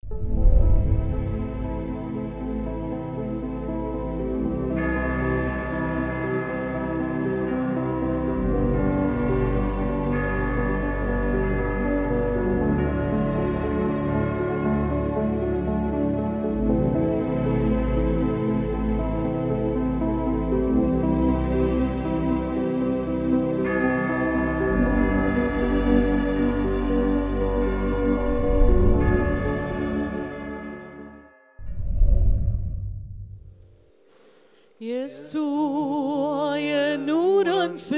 يسوع يا نورا في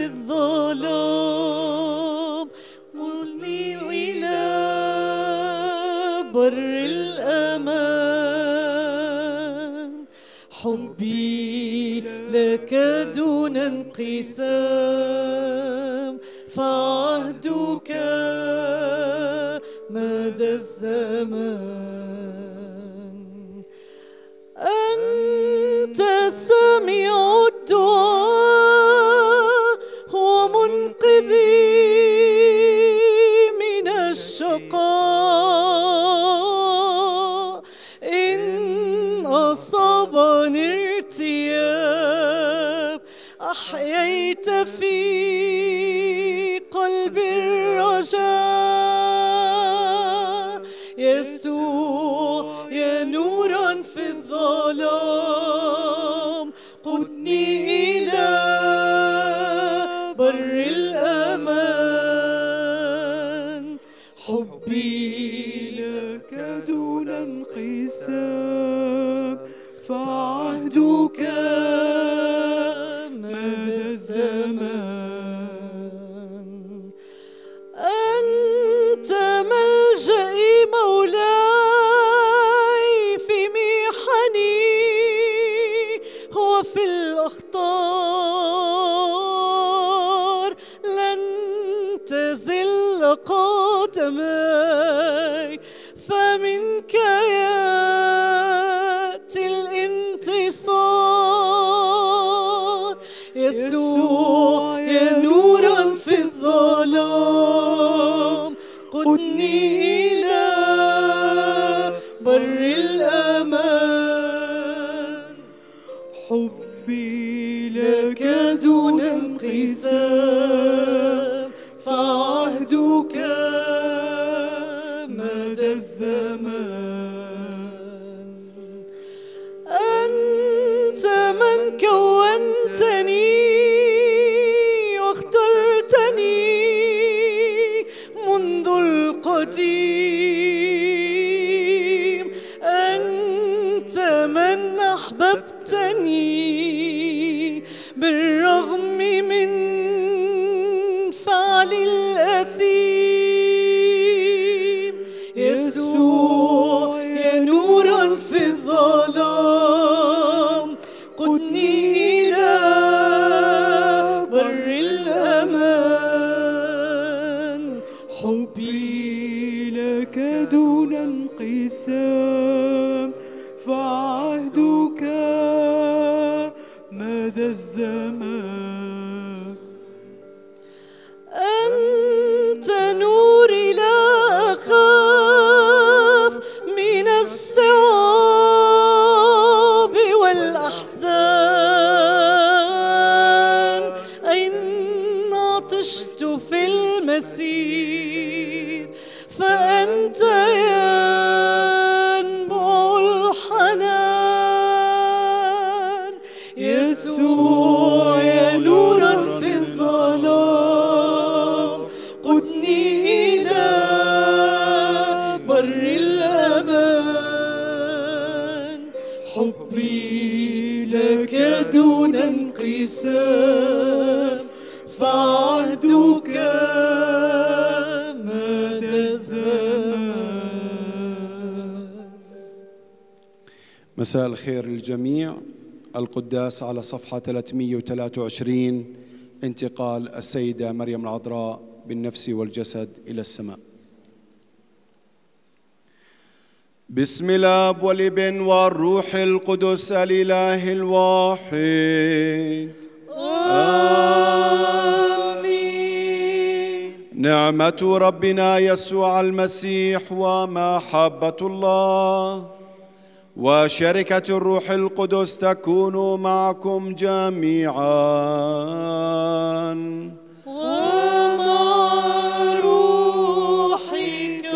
الظلام، قلني إلى بر الأمان. حبي لك دون انقسام، فعهدك مدى الزمان. أنت سميع الدعاء ومنقذي من الشقاء. إن أصابني ارتياب، أحييت في قلبي الرجاء. يسوع يا نورا في الظلام، قدني إلى بر الأمان. حبي لك دون انقسام، فعهدك مدى الزمان. أنت ملجئي مولاي في محني وفي الأخطار. لن تزل قدمي، فمنك يأتي الانتصار. يسوع يا نورا في الظلام، قدني إلى بر الأمان. حبي لك دون انقسام، فعهدك مدى الزمان. أنت من كونتني واخترتني منذ القديم. أنت من أحببتني بالرغم من فعلي الأثيم. يسوع يا نورا في الظلام، قدني إلى بر الأمان. حبي لك دون انقسام، فعهدك مدى الزمان. أنت نوري لا أخاف من الصعاب والأحزان. أين عطشت في المسير، فأنت ينبع الحنان. يسوع يا نورا في الظلام، قدني إلى بر الأمان. حبي لك دون انقسام، فعهدك مدى الزمان. مساء الخير للجميع. القداس على صفحة 323، انتقال السيدة مريم العذراء بالنفس والجسد إلى السماء. بسم الآب والابن والروح القدس الإله الواحد. آمين. نعمة ربنا يسوع المسيح ومحبة الله وشركة الروح القدس تكون معكم جميعا ومع روحك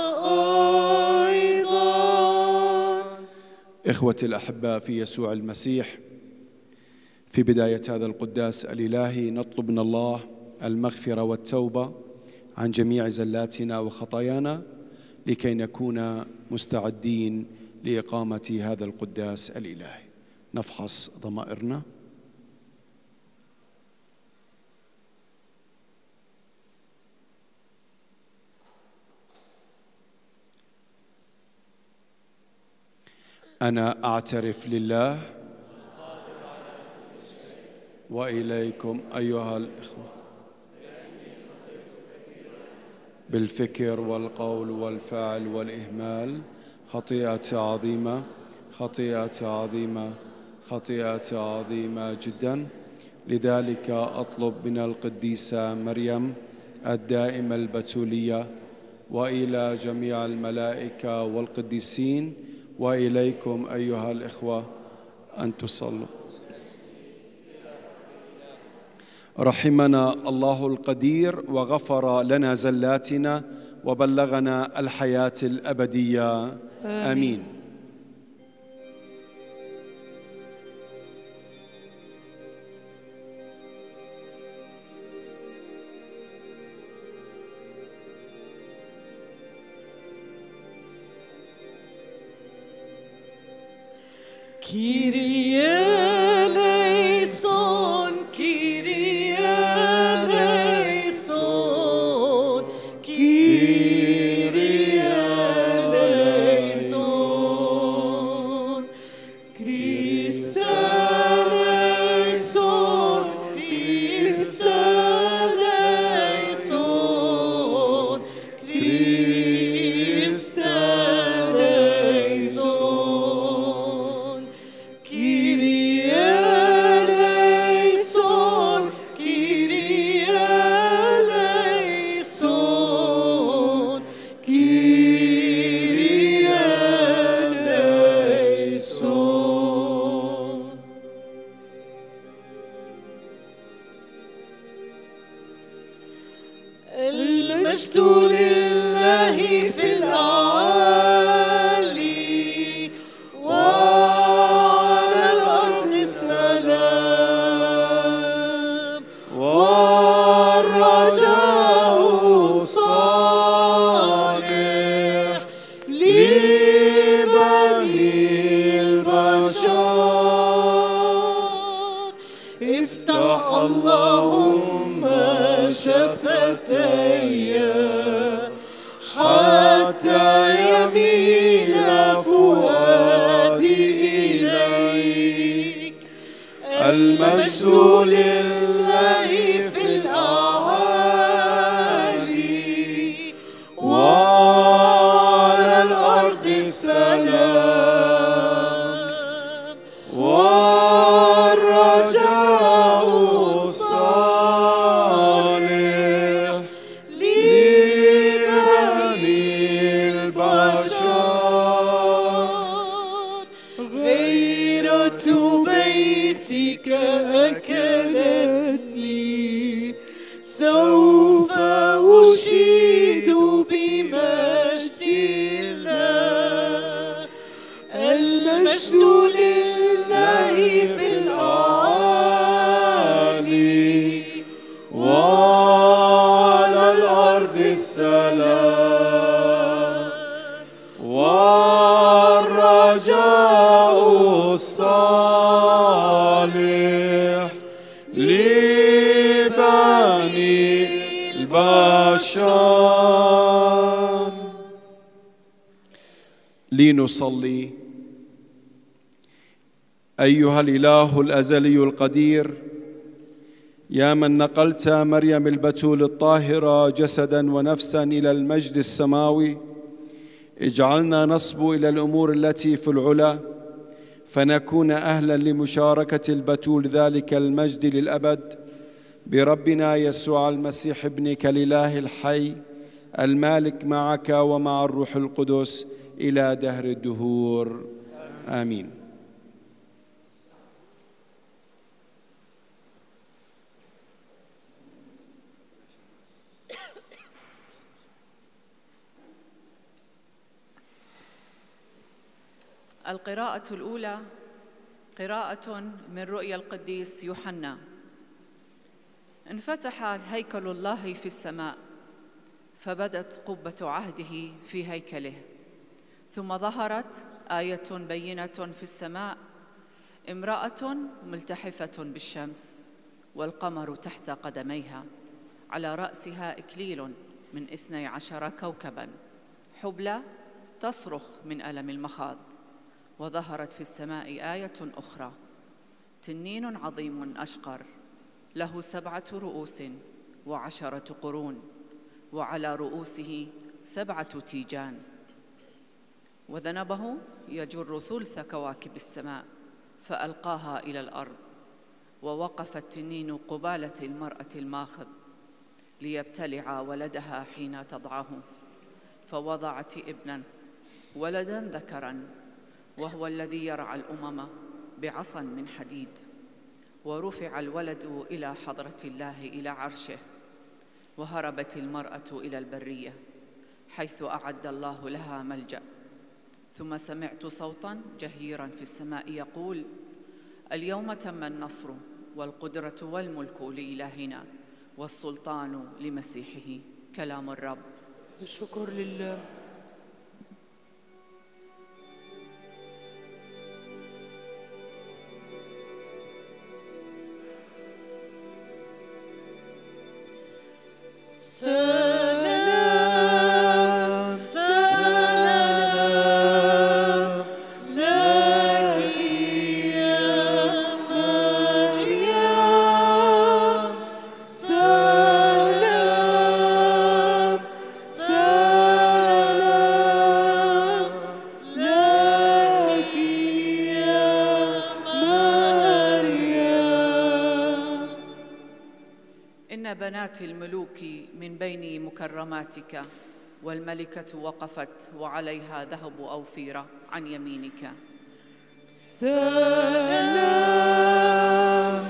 أيضا. إخوتي الأحباء في يسوع المسيح، في بداية هذا القداس الإلهي نطلب من الله المغفرة والتوبة عن جميع زلاتنا وخطايانا لكي نكون مستعدين لإقامة هذا القداس الإلهي. نفحص ضمائرنا. أنا أعترف لله وإليكم أيها الإخوة بالفكر والقول والفعل والإهمال خطيئة عظيمة خطيئة عظيمة خطيئة عظيمة جدا. لذلك أطلب من القديسة مريم الدائمة البتولية وإلى جميع الملائكة والقديسين وإليكم أيها الإخوة أن تصلوا. رحمنا الله القدير وغفر لنا زلاتنا وبلغنا الحياة الأبدية. آمين. كيريا ليسون كيريا ليسون كيريا ليسون كريستا ليسون كريستا ليسون كريستا ليسون كيريا ليسون كيريا ليسون كيريا ليسون. المجد لله في الأعالي وعلى الأرض السلام والرجاء الصالح لبني البشر. افتح اللهم شفتي حتى يميل فؤادي إليك. المجد لله في الأعالي وعلى الأرض السلام والرجاء الصالح لبني البشر. غيرة بيتك أكلتني سوف أشيد بمجد الله. المجد لله في الأعالي وعلى الأرض السلام والرجاء الصالح لبني البشر. لنصلي. أيها الإله الأزلي القدير، يا من نقلت مريم البتول الطاهرة جسدا ونفسا إلى المجد السماوي، اجعلنا نصبو إلى الأمور التي في العلا فنكون أهلا لمشاركة البتول ذلك المجد للأبد بربنا يسوع المسيح ابنك الإله الحي المالك معك ومع الروح القدس إلى دهر الدهور آمين. القراءة الأولى قراءة من رؤيا القديس يوحنا. انفتح هيكل الله في السماء، فبدت قبة عهده في هيكله، ثم ظهرت آية بينة في السماء، امرأة ملتحفة بالشمس والقمر تحت قدميها، على رأسها إكليل من 12 كوكباً، حبلى تصرخ من ألم المخاض. وظهرت في السماء آية أخرى، تنين عظيم أشقر له 7 رؤوس و10 قرون، وعلى رؤوسه 7 تيجان، وذنبه يجر ثلث كواكب السماء، فألقاها إلى الأرض. ووقف التنين قبالة المرأة الماخذ ليبتلع ولدها حين تضعه، فوضعت ابناً ولداً ذكراً، وهو الذي يرعى الأمم بعصا من حديد. ورفع الولد إلى حضرة الله إلى عرشه، وهربت المرأة إلى البرية حيث أعد الله لها ملجأ. ثم سمعت صوتاً جهيراً في السماء يقول: اليوم تم النصر والقدرة والملك لإلهنا والسلطان لمسيحه. كلام الرب. الشكر لله. سلام سلام لك يا مريم، سلام سلام لك يا مريم. إن بنات الملوك من بين مكرماتك، والملكة وقفت وعليها ذهب أوفيرة عن يمينك. سلام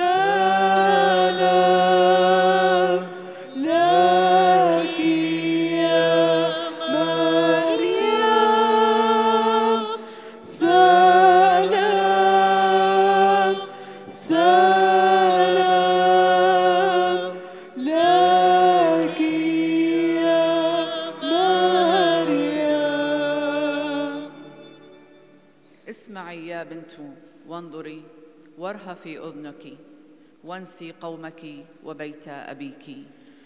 سلام لك يا مريم، سلام سلام لك يا مريم. اسمعي يا بنت وانظري، وارهفي أذنك، وانسي قومك وبيت أبيك.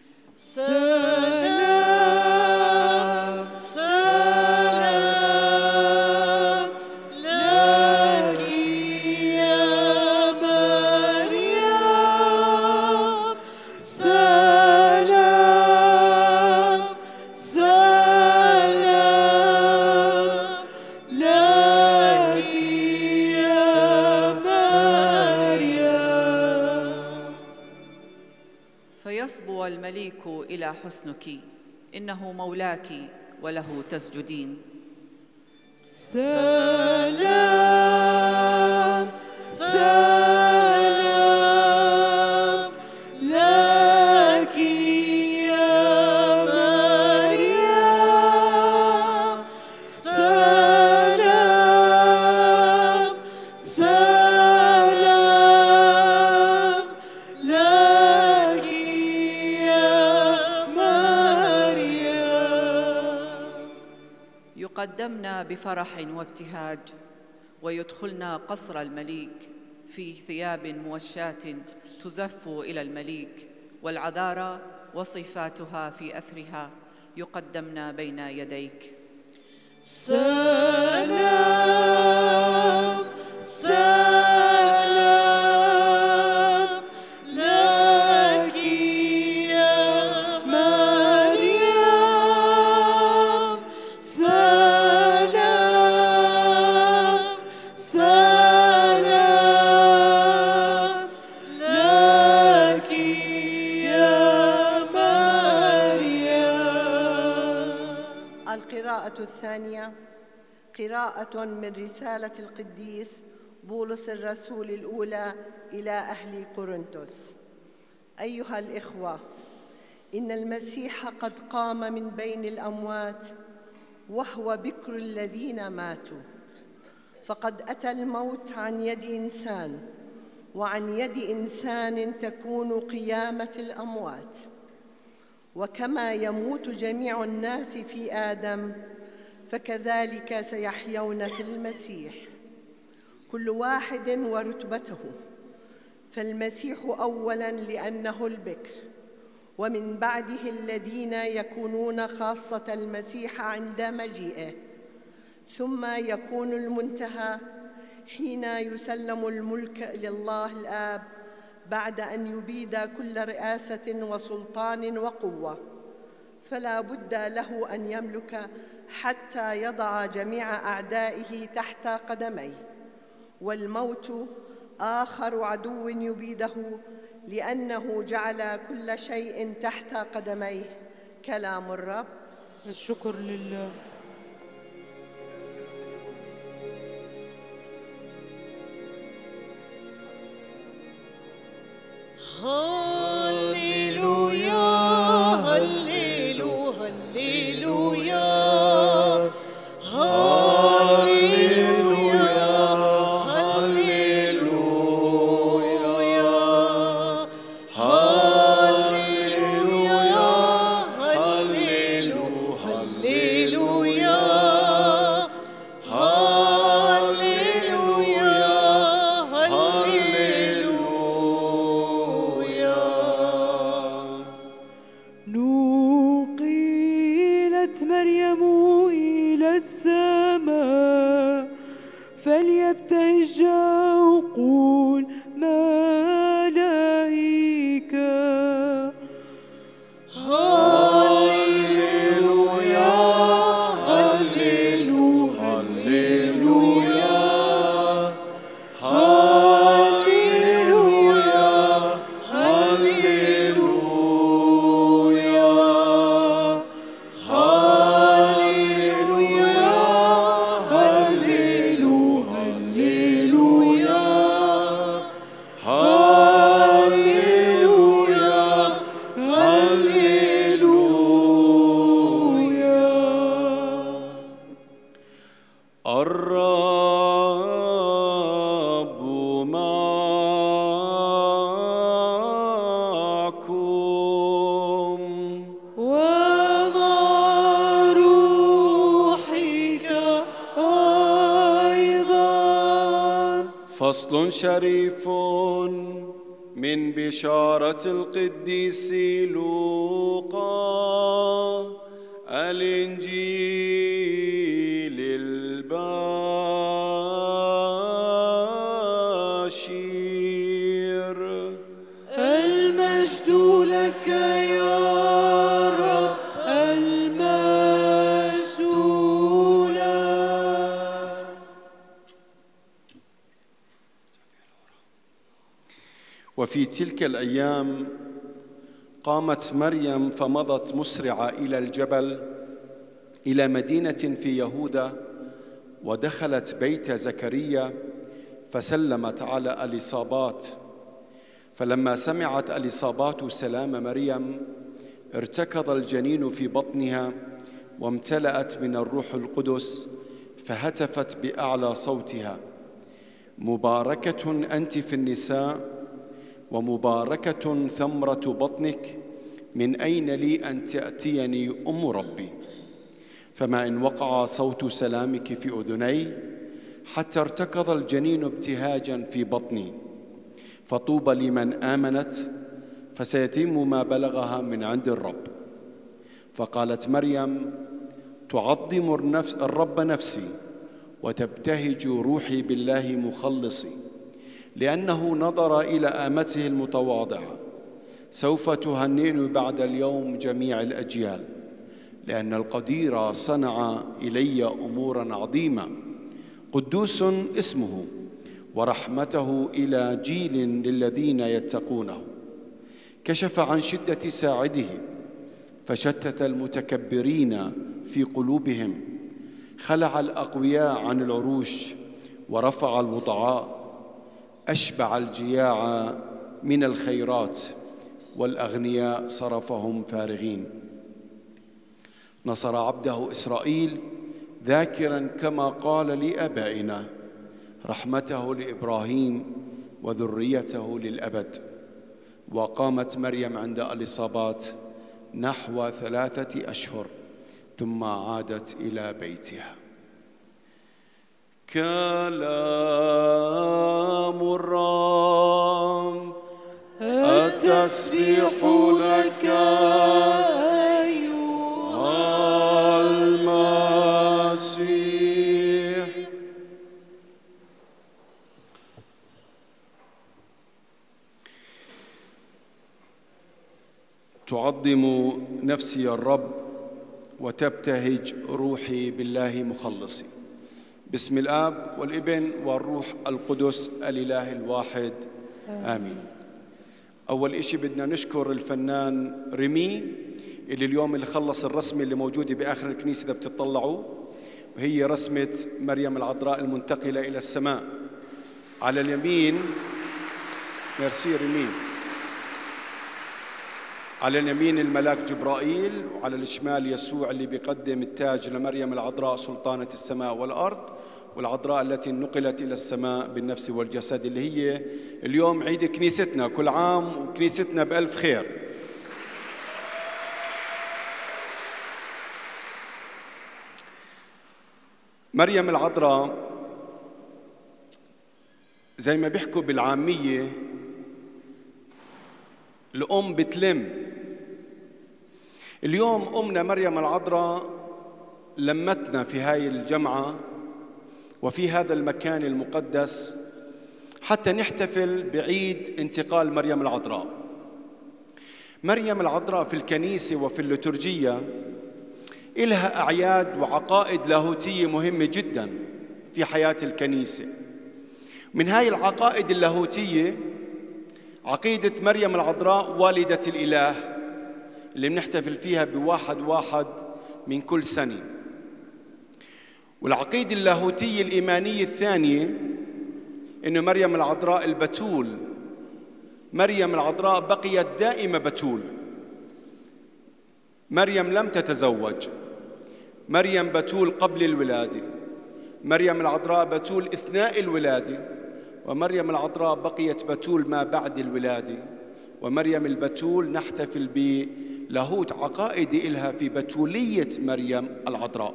سلام سلام لك يا مريم، سلام سلام لك يا مريم. فيصبو المليك إلى حسنك، إنه مولاك وله تسجدين. سلام سلام لك يا مريم، سلام سلام لك يا مريم. يقدمن بفرح وابتهاج، ويدخلن قصر المليك في ثياب موشاة تزف إلى المليك، والعذارى وصفاتها في أثرها يقدمن بين يديك. سلام سلام لك يا مريم، سلام سلام لك قراءة من رسالة القديس بولس الرسول الأولى إلى أهل قرنثوس. أيها الإخوة، إن المسيح قد قام من بين الأموات وهو بكر الذين ماتوا، فقد أتى الموت عن يد إنسان، وعن يد إنسان تكون قيامة الأموات. وكما يموت جميع الناس في آدم، فكذلك سيحيون في المسيح، كل واحد ورتبته. فالمسيح أولاً لأنه البكر، ومن بعده الذين يكونون خاصة المسيح عند مجيئه، ثم يكون المنتهى حين يسلم الملك لله الآب بعد أن يبيد كل رئاسة وسلطان وقوة. فلا بد له أن يملك حتى يضع جميع أعدائه تحت قدميه. والموت آخر عدو يبيده، لأنه جعل كل شيء تحت قدميه. كلام الرب. الشكر لله. هللويا هللويا هللويا هللويا هللويا هللويا نقلت مريم إلى السماء، فليبتهج عقول ملائكة. هللويا هللويا هللويا هللويا هللويا الرب معكم ومع روحك أيضا. فصل شريف من بشارة القديس لوقا الإنجيل البشير. المجد لك يا رب، المجد لك. وفي تلك الأيام قامت مريم فمضت مسرعة إلى الجبل إلى مدينة في يهوذا، ودخلت بيت زكريا فسلمت على اليصابات. فلما سمعت اليصابات سلام مريم ارتكض الجنين في بطنها وامتلأت من الروح القدس، فهتفت بأعلى صوتها: مباركة أنت في النساء ومباركة ثمرة بطنك، من أين لي أن تأتيني أم ربي؟ فما إن وقع صوت سلامك في أذني حتى ارتكض الجنين ابتهاجا في بطني. فطوبى لمن آمنت فسيتم ما بلغها من عند الرب. فقالت مريم: تعظم الرب نفسي، وتبتهج روحي بالله مخلصي، لأنه نظر إلى آمته المتواضعة. سوف تهنئني بعد اليوم جميع الأجيال، لأن القدير صنع إلي أمورا عظيمة. قدوس اسمه، ورحمته إلى جيل للذين يتقونه. كشف عن شدة ساعده، فشتت المتكبرين في قلوبهم. خلع الأقوياء عن العروش ورفع الوضعاء، أشبع الجياع من الخيرات والأغنياء صرفهم فارغين. نصر عبده إسرائيل ذاكرا كما قال لآبائنا رحمته لإبراهيم وذريته للأبد. وقامت مريم عند الإصابات نحو 3 أشهر ثم عادت إلى بيتها. كلام الرب التسبيح لك أيها المسيح. تعظم نفسي الرب وتبتهج روحي بالله مخلصي. باسم الآب والابن والروح القدس الإله الواحد آمين. أول إشي بدنا نشكر الفنان ريمي اللي خلص الرسمة اللي موجودة بآخر الكنيسة إذا بتطلعوا، وهي رسمة مريم العذراء المنتقلة إلى السماء. على اليمين ميرسي ريمي، على اليمين الملاك جبرائيل، وعلى الشمال يسوع اللي بيقدم التاج لمريم العذراء سلطانة السماء والأرض، والعذراء التي نقلت إلى السماء بالنفس والجسد، اللي هي اليوم عيد كنيستنا. كل عام وكنيستنا بألف خير. مريم العذراء زي ما بيحكوا بالعامية الأم بتلم. اليوم أمنا مريم العذراء لمتنا في هاي الجمعة وفي هذا المكان المقدس حتى نحتفل بعيد انتقال مريم العذراء. مريم العذراء في الكنيسة وفي الليتورجية إلها أعياد وعقائد لاهوتية مهمة جدا في حياة الكنيسة. من هاي العقائد اللاهوتية عقيدة مريم العذراء والدة الإله اللي بنحتفل فيها ب1/1 من كل سنة. والعقيدة اللاهوتية الإيمانية الثانية إنه مريم العذراء البتول، مريم العذراء بقيت دائمة بتول. مريم لم تتزوج، مريم بتول قبل الولادة، مريم العذراء بتول أثناء الولادة، ومريم العذراء بقيت بتول ما بعد الولادة. ومريم البتول نحتفل بلاهوت عقائدي إلها في بتولية مريم العذراء.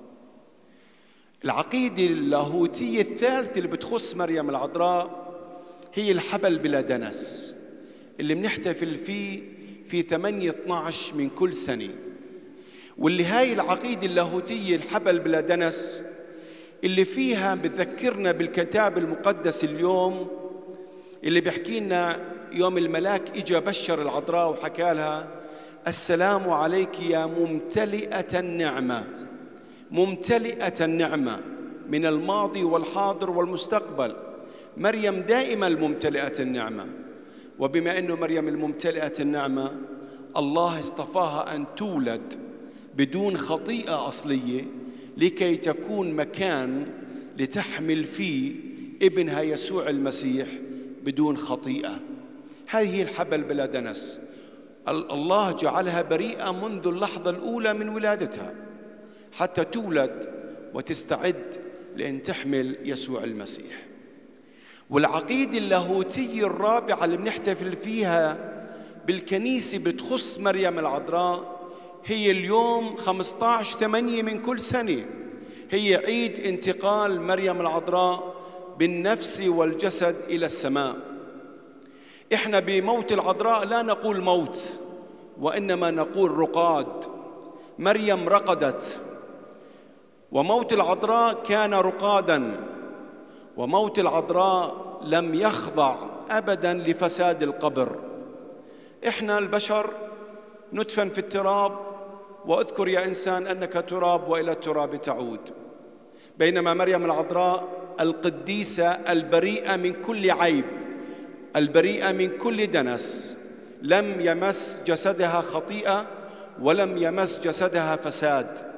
العقيدة اللاهوتية الثالثة اللي بتخص مريم العذراء هي الحبل بلا دنس اللي بنحتفل فيه في 8/12 من كل سنة. واللي هاي العقيدة اللاهوتية الحبل بلا دنس اللي فيها بتذكرنا بالكتاب المقدس اليوم اللي بيحكي لنا يوم الملاك إجا بشر العذراء وحكى لها السلام عليك يا ممتلئة النعمة. ممتلئة النعمة من الماضي والحاضر والمستقبل. مريم دائما الممتلئة النعمة، وبما أنه مريم الممتلئة النعمة الله اصطفاها أن تولد بدون خطيئة أصلية لكي تكون مكان لتحمل فيه ابنها يسوع المسيح بدون خطيئة. هذه هي الحبل بلا دنس. الله جعلها بريئة منذ اللحظة الأولى من ولادتها حتى تولد وتستعد لأن تحمل يسوع المسيح. والعقيدة اللاهوتية الرابعة اللي بنحتفل فيها بالكنيسة بتخص مريم العذراء هي اليوم 15/8 من كل سنة، هي عيد انتقال مريم العذراء بالنفس والجسد إلى السماء. إحنا بموت العذراء لا نقول موت، وإنما نقول رقاد. مريم رقدت، وموت العذراء كان رقادا، وموت العذراء لم يخضع أبدا لفساد القبر. إحنا البشر ندفن في التراب، واذكر يا إنسان أنك تراب وإلى التراب تعود. بينما مريم العذراء القديسة البريئة من كل عيب، البريئة من كل دنس، لم يمس جسدها خطيئة ولم يمس جسدها فساد.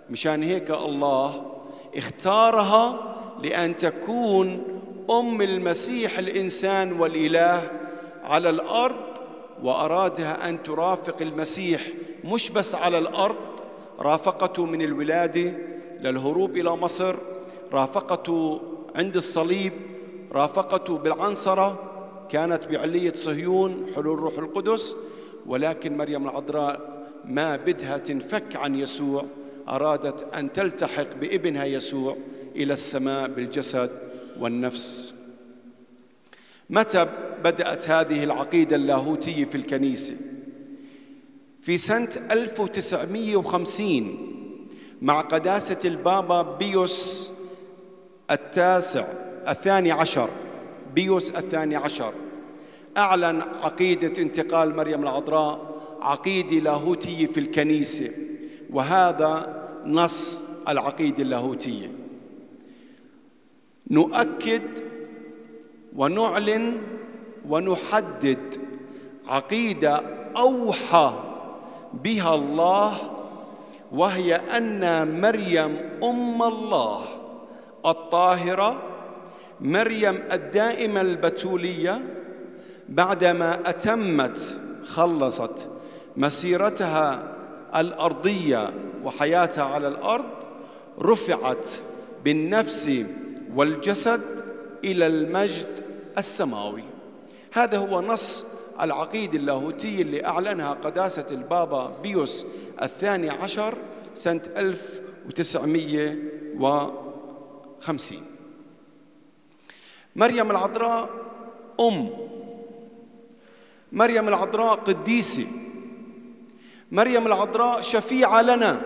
مشان هيك الله اختارها لأن تكون أم المسيح الإنسان والإله على الأرض، وأرادها أن ترافق المسيح مش بس على الأرض، رافقته من الولادة للهروب إلى مصر، رافقته عند الصليب، رافقته بالعنصرة، كانت بعلية صهيون حلول روح القدس. ولكن مريم العذراء ما بدها تنفك عن يسوع، أرادت أن تلتحق بابنها يسوع إلى السماء بالجسد والنفس. متى بدأت هذه العقيدة اللاهوتية في الكنيسة؟ في سنة 1950 مع قداسة البابا بيوس الثاني عشر، بيوس الثاني عشر أعلن عقيدة انتقال مريم العذراء عقيدة لاهوتية في الكنيسة، وهذا نص العقيدة اللاهوتية. نؤكد ونعلن ونحدد عقيدة أوحى بها الله، وهي أن مريم أم الله الطاهرة، مريم الدائمة البتولية، بعدما خلصت مسيرتها الأرضية وحياتها على الأرض، رفعت بالنفس والجسد إلى المجد السماوي. هذا هو نص العقيدة اللاهوتية اللي أعلنها قداسة البابا بيوس الثاني عشر سنة 1950. مريم العذراء مريم العذراء قديسة، مريم العذراء شفيعة لنا،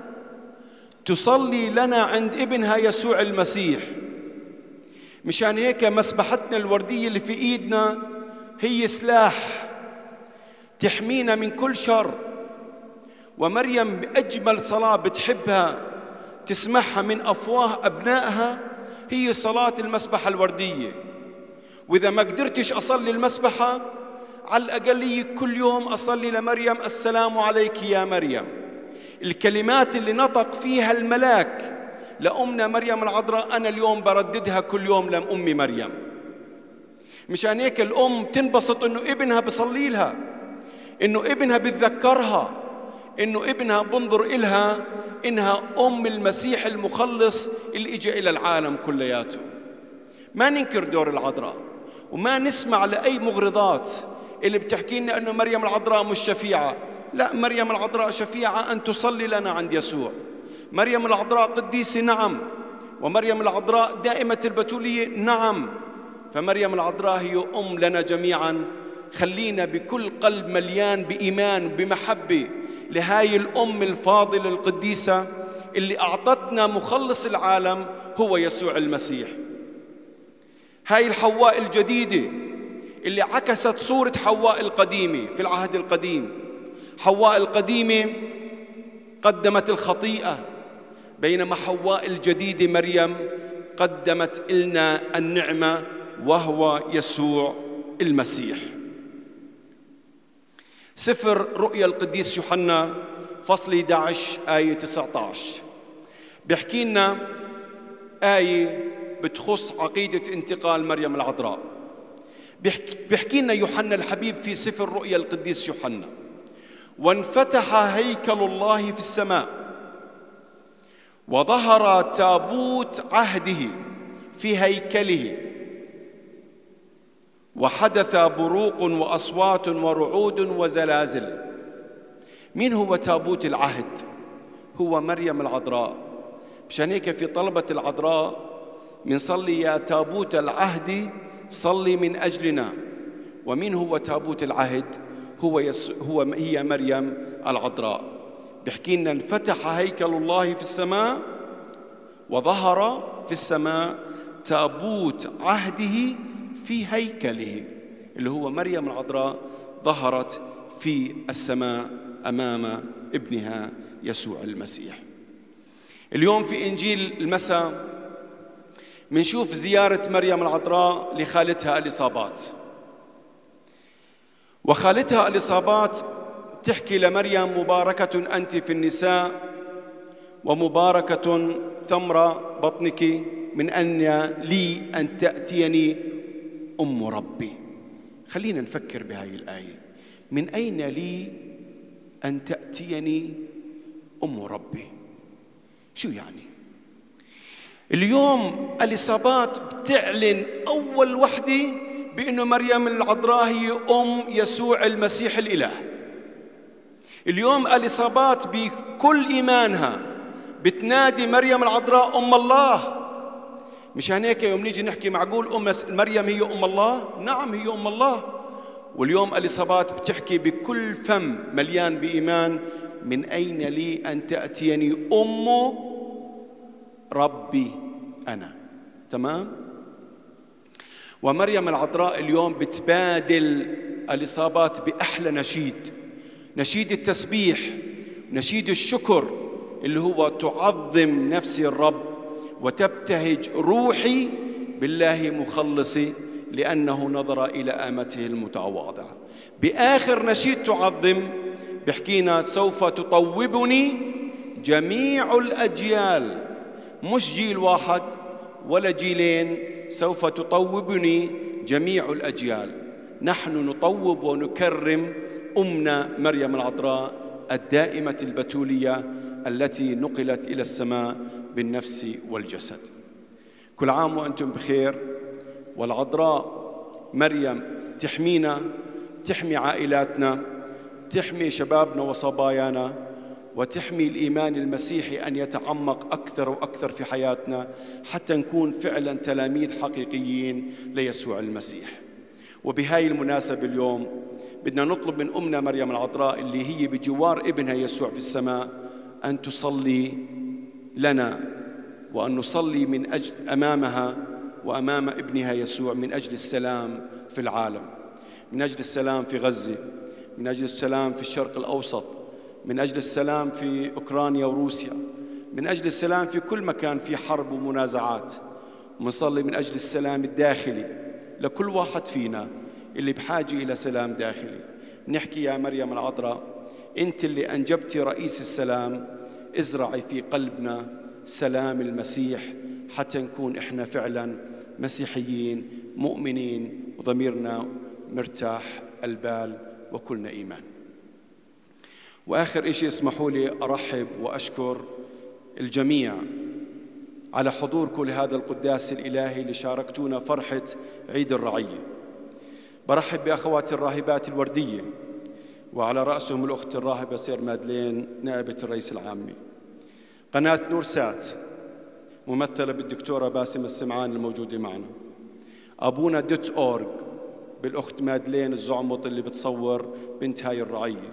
تصلي لنا عند ابنها يسوع المسيح. مشان هيك مسبحتنا الوردية اللي في إيدنا هي سلاح تحمينا من كل شر. ومريم بأجمل صلاة بتحبها تسمعها من أفواه أبنائها هي صلاة المسبحة الوردية. وإذا ما قدرتش أصلي المسبحة، على الأقل كل يوم أصلي لمريم السلام عليك يا مريم. الكلمات اللي نطق فيها الملاك لأمنا مريم العذراء أنا اليوم برددها كل يوم لأمي مريم. مشان هيك الأم تنبسط إنه ابنها بصلي لها، إنه ابنها بتذكرها، إنه ابنها بنظر إلها إنها أم المسيح المخلص اللي إجا إلى العالم كلياته. ما ننكر دور العذراء، وما نسمع لأي مغرضات اللي بتحكي لنا إنه مريم العذراء مش شفيعة. لا، مريم العذراء شفيعة أن تصلي لنا عند يسوع. مريم العذراء قديسة، نعم، ومريم العذراء دائمة البتولية، نعم. فمريم العذراء هي أم لنا جميعا. خلينا بكل قلب مليان بإيمان بمحبة لهاي الأم الفاضلة القديسة اللي أعطتنا مخلص العالم هو يسوع المسيح. هاي الحواء الجديدة اللي عكست صورة حواء القديمة في العهد القديم. حواء القديمة قدمت الخطيئة، بينما حواء الجديدة مريم قدمت لنا النعمة وهو يسوع المسيح. سفر رؤيا القديس يوحنا فصل 11 آية 19 بيحكي لنا آية بتخص عقيدة انتقال مريم العذراء. بيحكي لنا يوحنا الحبيب في سفر رؤيا القديس يوحنا: وانفتح هيكل الله في السماء، وظهر تابوت عهده في هيكله، وحدث بروق وأصوات ورعود وزلازل. مين هو تابوت العهد؟ هو مريم العذراء. مشان هيك في طلبة العذراء منصلي يا تابوت العهد صلي من أجلنا. ومين هو تابوت العهد؟ هي مريم العذراء. بيحكي لنا انفتح هيكل الله في السماء، وظهر في السماء تابوت عهده في هيكله، اللي هو مريم العذراء ظهرت في السماء أمام ابنها يسوع المسيح. اليوم في إنجيل المساء منشوف زيارة مريم العذراء لخالتها اليصابات. وخالتها اليصابات تحكي لمريم: مباركة أنت في النساء ومباركة ثمرة بطنك من أن لي أن تأتيني أم ربي. خلينا نفكر بهاي الآية، من أين لي أن تأتيني أم ربي؟ شو يعني؟ اليوم اليصابات بتعلن أول وحدة بأنه مريم العذراء هي أم يسوع المسيح الإله. اليوم اليصابات بكل إيمانها بتنادي مريم العذراء أم الله. مشان هيك يوم نيجي نحكي معقول مريم هي أم الله؟ نعم هي أم الله. واليوم اليصابات بتحكي بكل فم مليان بإيمان، من أين لي أن تأتيني أم ربي أنا. تمام؟ ومريم العذراء اليوم بتبادل اليصابات بأحلى نشيد التسبيح، نشيد الشكر اللي هو تعظم نفسي الرب وتبتهج روحي بالله مخلصي لأنه نظر إلى آمته المتواضعة. بآخر نشيد تعظم بحكينا سوف تطوبني جميع الأجيال، مش جيل واحد ولا جيلين، سوف تطوبني جميع الأجيال. نحن نطوب ونكرم أمنا مريم العذراء الدائمة البتولية التي نقلت إلى السماء بالنفس والجسد. كل عام وأنتم بخير. والعذراء مريم تحمينا، تحمي عائلاتنا، تحمي شبابنا وصبايانا، وتحمي الإيمان المسيحي أن يتعمق أكثر وأكثر في حياتنا حتى نكون فعلا تلاميذ حقيقيين ليسوع المسيح. وبهاي المناسبة اليوم بدنا نطلب من أمنا مريم العذراء اللي هي بجوار ابنها يسوع في السماء أن تصلي لنا، وأن نصلي من أجل أمامها وأمام ابنها يسوع من أجل السلام في العالم، من أجل السلام في غزة، من أجل السلام في الشرق الأوسط، من أجل السلام في أوكرانيا وروسيا، من أجل السلام في كل مكان في حرب ومنازعات. ونصلي من أجل السلام الداخلي لكل واحد فينا اللي بحاجة إلى سلام داخلي. نحكي يا مريم العذراء أنت اللي أنجبتي رئيس السلام، ازرعي في قلبنا سلام المسيح حتى نكون إحنا فعلا مسيحيين مؤمنين وضميرنا مرتاح البال وكلنا إيمان. وآخر إشي اسمحوا لي أرحب وأشكر الجميع على حضوركم لهذا القداس الإلهي اللي شاركتونا فرحة عيد الرعية. برحب بأخواتي الراهبات الوردية وعلى رأسهم الأخت الراهبة سير مادلين نائبة الرئيس العامي، قناة نور سات ممثلة بالدكتورة باسم السمعان الموجودة معنا، أبونا دوت أورج بالأخت مادلين الزعمط اللي بتصور بنت هاي الرعية،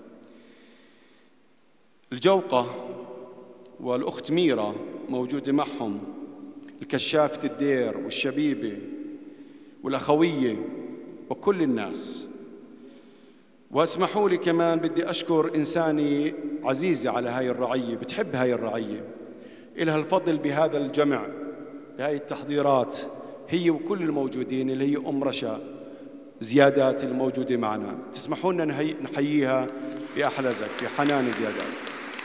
الجوقة والأخت ميرا موجودة معهم، الكشافة الدير والشبيبة والأخوية وكل الناس. واسمحوا لي كمان بدي أشكر إنسانة عزيزة على هاي الرعية، بتحب هاي الرعية، إلها الفضل بهذا الجمع بهاي التحضيرات، هي وكل الموجودين اللي هي أم رشا زيادات الموجودة معنا. تسمحوا لنا نحييها بأحلى زك في حنان زيادات.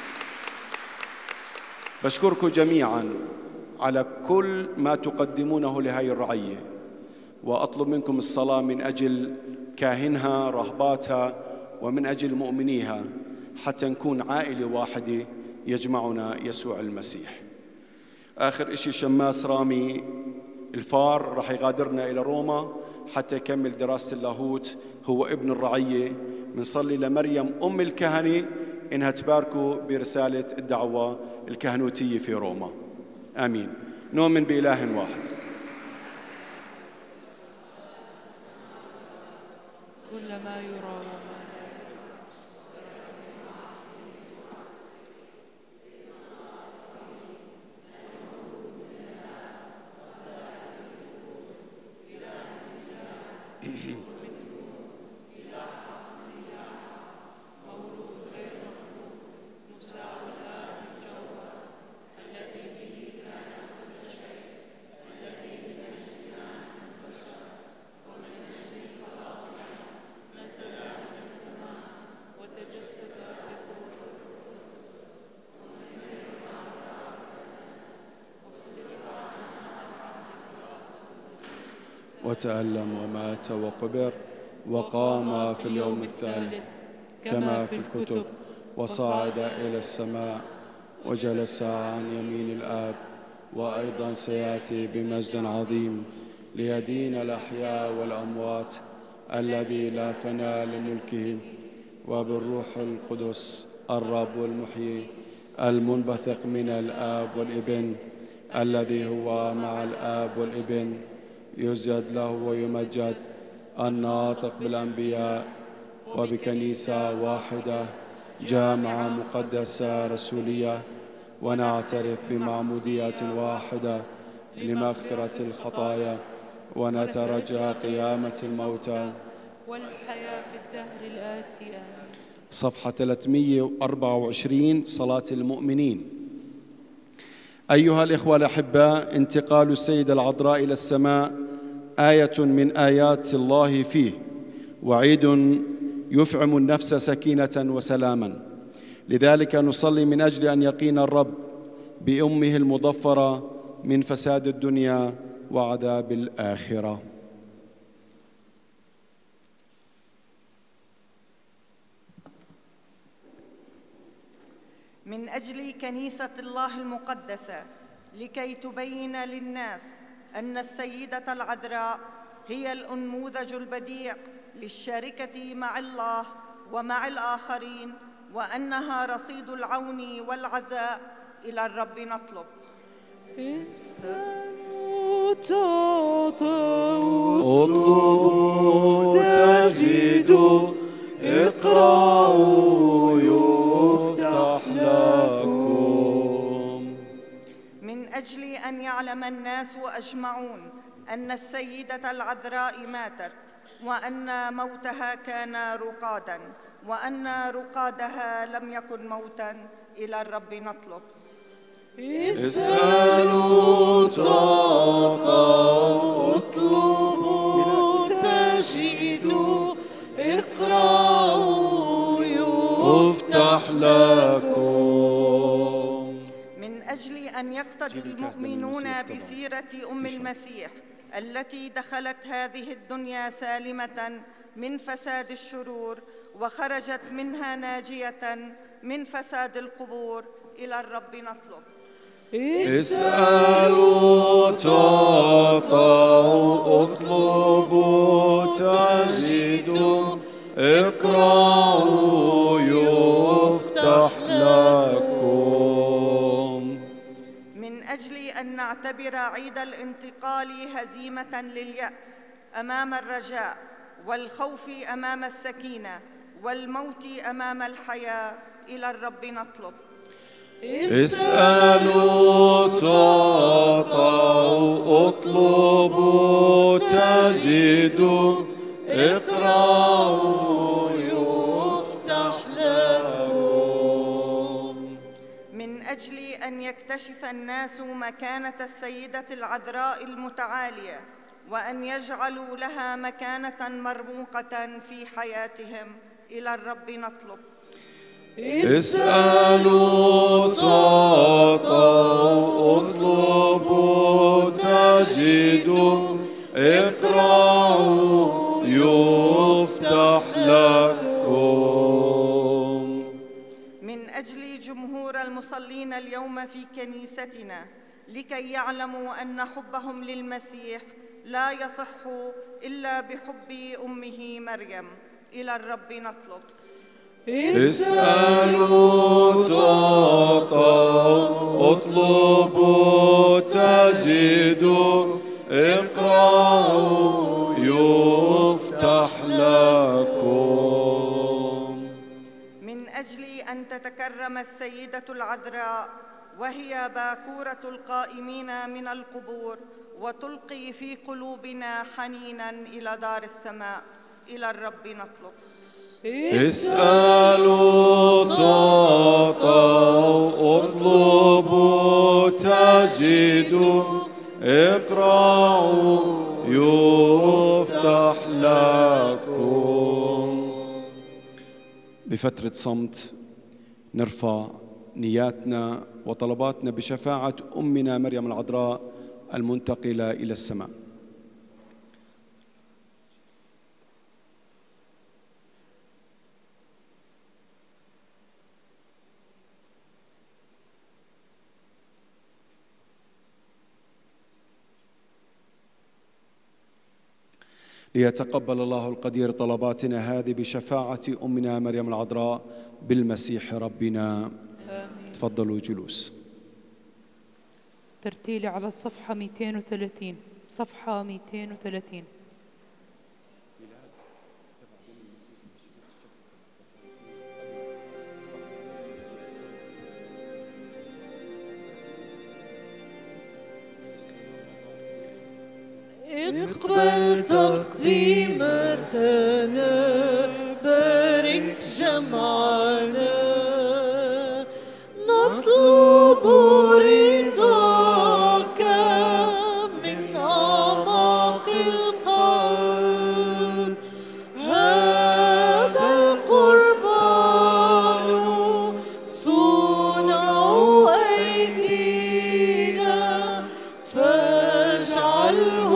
بشكركم جميعا على كل ما تقدمونه لهاي الرعية، وأطلب منكم الصلاة من أجل كاهنها رهباتها ومن أجل مؤمنيها حتى نكون عائلة واحدة يجمعنا يسوع المسيح. آخر إشي شماس رامي الفار رح يغادرنا إلى روما حتى يكمل دراسة اللاهوت، هو ابن الرعية. منصلي لمريم أم الكهنة إنها تباركوا برسالة الدعوة الكهنوتية في روما. آمين. نؤمن بإله واحد. كل ما يرى وما وتألم ومات وقبر وقام في اليوم الثالث كما في الكتب، وصعد إلى السماء وجلس عن يمين الآب، وأيضا سيأتي بمجد عظيم ليدين الأحياء والأموات، الذي لا فناء لملكه، وبالروح القدس الرب المحيي المنبثق من الآب والابن، الذي هو مع الآب والابن، يسجد له ويمجد، الناطق بالأنبياء، وبكنيسة واحدة جامعة مقدسة رسولية، ونعترف بمعمودية واحدة لمغفرة الخطايا، ونترجى قيامة الموتى والحياة في الدهر الآتي. صفحة 324 صلاة المؤمنين. أيها الإخوة الأحباء، انتقال السيدة العذراء إلى السماء آية من آيات الله فيه، وعيد يفعم النفس سكينة وسلاما. لذلك نصلي من أجل أن يقينا الرب بأمه المضفرة من فساد الدنيا وعذاب الآخرة. من أجل كنيسة الله المقدسة، لكي تبين للناس أن السيدة العذراء هي الأنموذج البديع للشركة مع الله ومع الآخرين، وأنها رصيد العون والعزاء، إلى الرب نطلب. اسألوا تعطوا، اطلبوا تجدوا، اقرأوا يفتح لكم. من أجل أن يعلم الناس أجمعون أن السيدة العذراء ماتت، وأن موتها كان رقادا، وأن رقادها لم يكن موتا، إلى الرب نطلب. اسألوا تعطوا، اطلبوا تجدوا، اقرأوا يفتح لكم. من أجل أن يقتدي المؤمنون بسيرة أم المسيح التي دخلت هذه الدنيا سالمة من فساد الشرور، وخرجت منها ناجية من فساد القبور، إلى الرب نطلب. اسألوا تعطوا، اطلبوا تجدوا، اقرأوا يفتح لكم. من أجل أن نعتبر عيد الانتقال هزيمة لليأس أمام الرجاء، والخوف أمام السكينة، والموت أمام الحياة، إلى الرب نطلب. اسألوا تعطوا، اطلبوا تجدوا، اقرأوا يفتح لكم. من أجل أن يكتشف الناس مكانة السيدة العذراء المتعالية، وأن يجعلوا لها مكانة مرموقة في حياتهم، إلى الرب نطلب. اسألوا تعطوا، اطلبوا تجدوا، اقرأوا يفتح لكم. من أجل جمهور المصلين اليوم في كنيستنا، لكي يعلموا أن حبهم للمسيح لا يصح إلا بحب أمه مريم، إلى الرب نطلب. اسألوا تعطوا، اطلبوا تجدوا، اقرأوا يفتح لكم. من أجل أن تتكرم السيدة العذراء وهي باكورة القائمين من القبور، وتلقي في قلوبنا حنينا إلى دار السماء، إلى الرب نطلب. اسألوا تعطوا، اطلبوا تجدوا، اقرأوا يفتح لكم. بفترة صمت نرفع نياتنا وطلباتنا بشفاعة أمنا مريم العذراء المنتقلة إلى السماء. ليتقبل الله القدير طلباتنا هذه بشفاعة أمنا مريم العذراء بالمسيح ربنا. آمين. تفضلوا جلوس. ترتيلي على الصفحة 230. صفحة 230. اقبل تقديمتنا، بارك جمعنا، نطلب رضاك من أعماق القلب. هذا القربان صنع أيدينا، فاجعله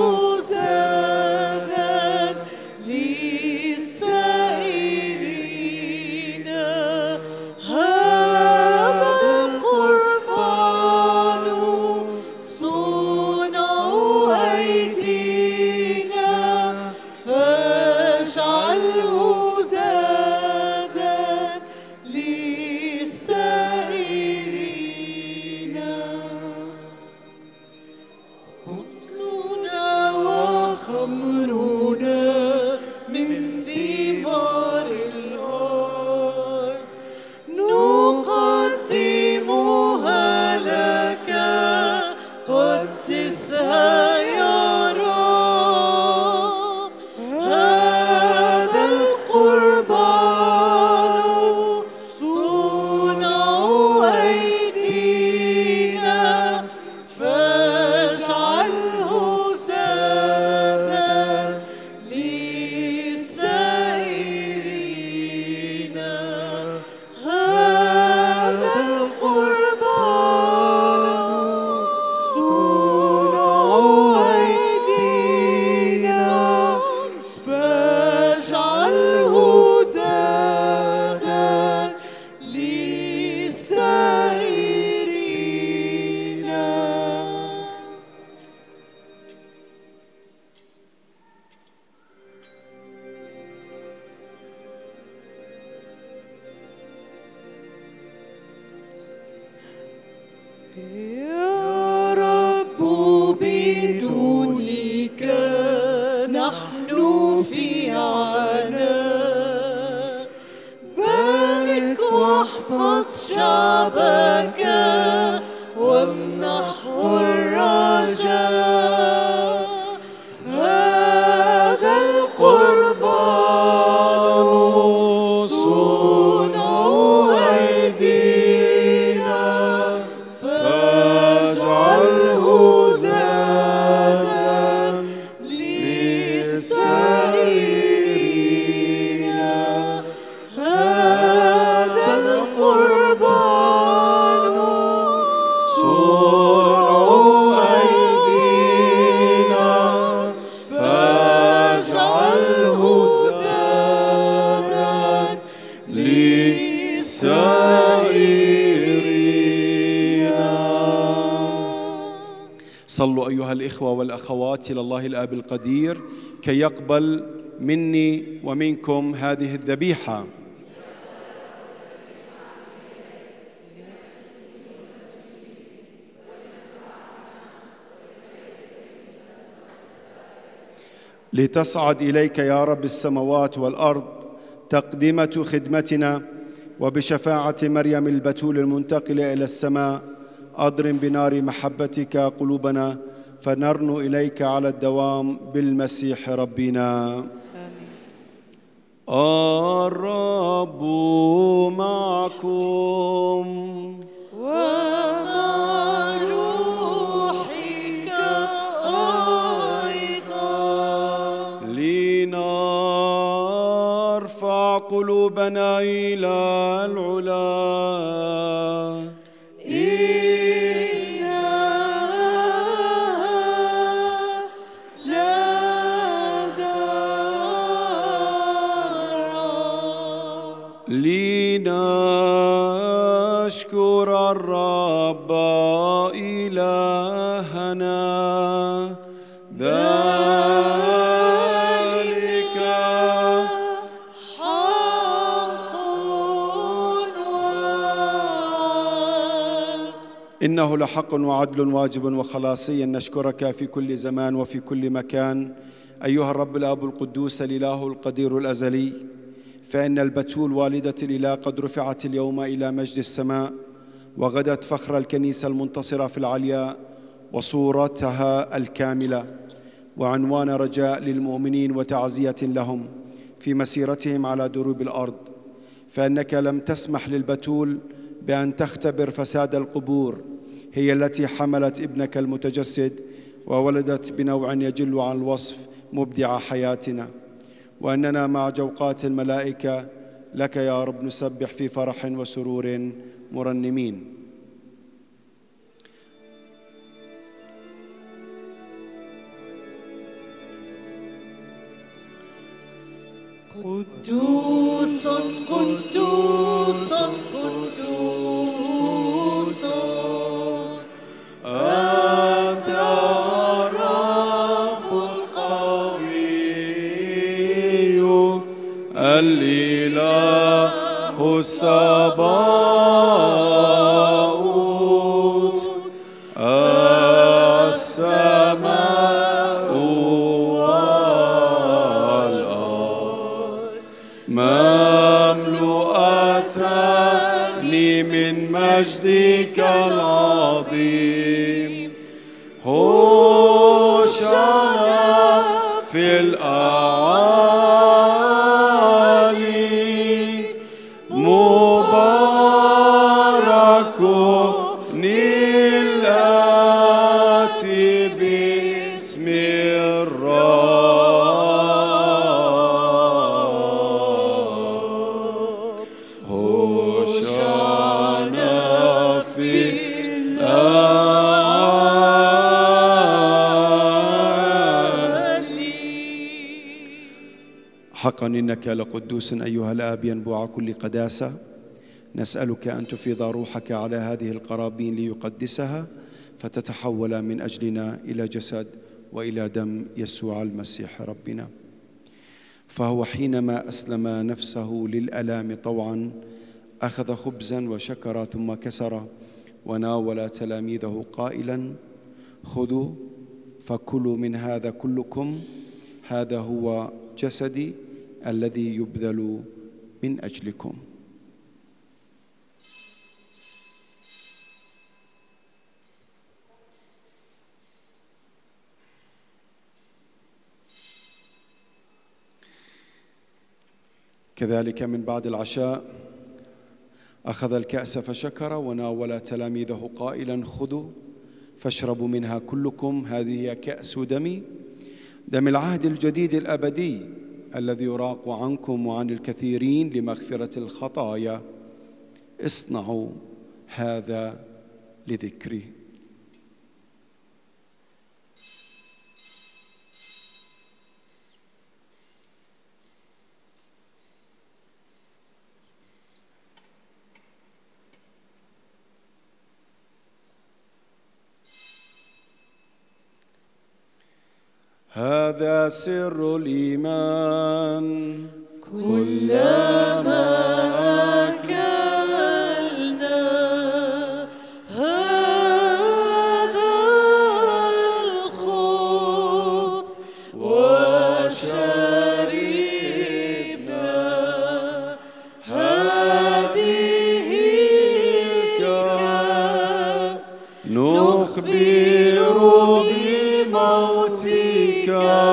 يا رب بدونك نحن في عناء، بارك واحفظ شعبك وامنحه الرجاء. هذا القربان صنع أيدينا، فاجعله زادا للسائرين. هذا القربان صنع أيدينا، فاجعله زادا للسائرين. صلوا أيها الإخوة والأخوات إلى الله الآب القدير كي يقبل مني ومنكم هذه الذبيحة. لتصعد إليك يا رب السماوات والأرض تقدمة خدمتنا، وبشفاعة مريم البتول المنتقلة إلى السماء أضرم بنار محبتك قلوبنا، فنرنو إليك على الدوام بالمسيح ربنا. الرب معكم ومع روحك أيضا. لنرفع قلوبنا إلى العلا. لنشكر الرب إلهنا ذلك إنه لحق وعدل واجب وخلاصي نشكرك في كل زمان وفي كل مكان أيها الرب الآب القدوس الإله القدير الأزلي، فإن البتول والدة الإله قد رفعت اليوم إلى مجد السماء، وغدت فخر الكنيسة المنتصرة في العلياء وصورتها الكاملة، وعنوان رجاء للمؤمنين وتعزية لهم في مسيرتهم على دروب الأرض. فإنك لم تسمح للبتول بأن تختبر فساد القبور، هي التي حملت ابنك المتجسد وولدت بنوع يجل عن الوصف مبدع حياتنا، وأننا مع جوقات الملائكة لك يا رب نسبح في فرح وسرور مرنمين. قدوس قدوس قدوس أنت الرب القوي الإله الصباؤوت، السماء والأرض مملوءتان من مجدك العظيم. هوشعنا في الأعالي، مبارك الآتي باسم الرب. هوشعنا في حقا إنك لقدوس أيها الآب ينبوع كل قداسة. نسألك أن تفيض روحك على هذه القرابين ليقدسها، فتتحول من أجلنا إلى جسد وإلى دم يسوع المسيح ربنا. فهو حينما أسلم نفسه للآلام طوعا أخذ خبزا وشكر ثم كسر وناول تلاميذه قائلا: خذوا فكلوا من هذا كلكم، هذا هو جسدي الذي يبذل من أجلكم. كذلك من بعد العشاء أخذ الكأس فشكر وناول تلاميذه قائلا: خذوا فاشربوا منها كلكم، هذه هي كأس دمي، دم العهد الجديد الأبدي الذي يراق عنكم وعن الكثيرين لمغفرة الخطايا. اصنعوا هذا لذكري. هذا سر الإيمان، كلما أكلنا هذا الخبز وشربنا هذه الكأس نخبر بموتك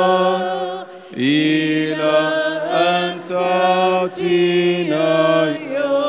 إلى أن تأتينا يا